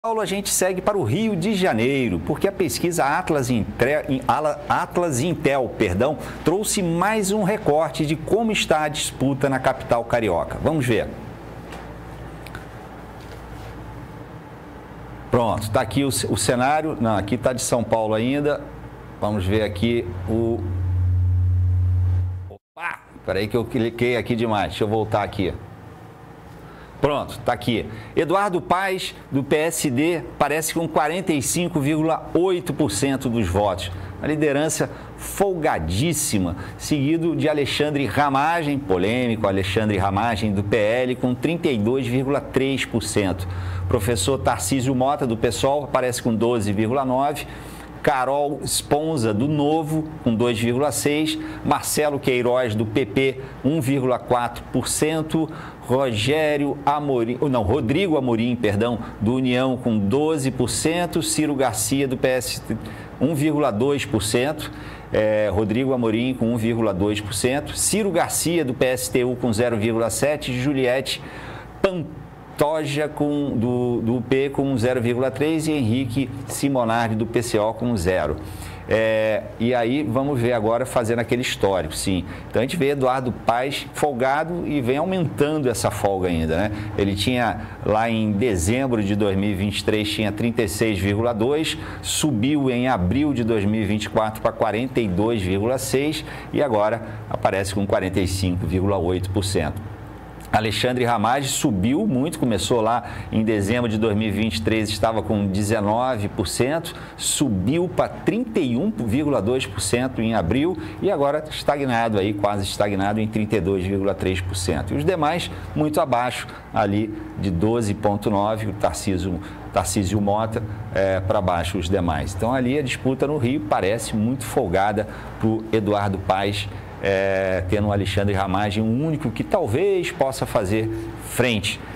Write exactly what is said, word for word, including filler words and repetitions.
Paulo, a gente segue para o Rio de Janeiro, porque a pesquisa Atlas, Intre... Atlas Intel perdão, trouxe mais um recorte de como está a disputa na capital carioca. Vamos ver. Pronto, está aqui o, o cenário. Não, aqui está de São Paulo ainda. Vamos ver aqui o... Opa! Espera aí que eu cliquei aqui demais. Deixa eu voltar aqui. Pronto, está aqui. Eduardo Paes, do P S D, parece com quarenta e cinco vírgula oito por cento dos votos. Uma liderança folgadíssima, seguido de Alexandre Ramagem, polêmico, Alexandre Ramagem, do P L, com trinta e dois vírgula três por cento. Professor Tarcísio Mota, do PSOL, aparece com doze vírgula nove por cento. Carol Sponza, do Novo, com dois vírgula seis por cento. Marcelo Queiroz, do P P, um vírgula quatro por cento. Rogério Amorim, não, Rodrigo Amorim, perdão, do União, com doze por cento. Ciro Garcia, do P S, um vírgula dois por cento. É, Rodrigo Amorim, com um vírgula dois por cento. Ciro Garcia, do P S T U, com zero vírgula sete por cento. Juliette Pantoja, com, do, do U P, com zero vírgula três por cento. E Henrique Simonardi, do P C O, com zero por cento. É, e aí vamos ver agora fazendo aquele histórico, sim. Então a gente vê Eduardo Paes folgado e vem aumentando essa folga ainda, né? Ele tinha lá em dezembro de dois mil e vinte e três, tinha trinta e seis vírgula dois por cento, subiu em abril de dois mil e vinte e quatro para quarenta e dois vírgula seis por cento e agora aparece com quarenta e cinco vírgula oito por cento. Alexandre Ramagem subiu muito, começou lá em dezembro de dois mil e vinte e três, estava com dezenove por cento, subiu para trinta e um vírgula dois por cento em abril e agora estagnado aí, quase estagnado em trinta e dois vírgula três por cento. E os demais muito abaixo, ali de doze vírgula nove por cento, o Tarcísio, Tarcísio Mota é, para baixo os demais. Então ali a disputa no Rio parece muito folgada para o Eduardo Paes, É, tendo o Alexandre Ramagem, o único que talvez possa fazer frente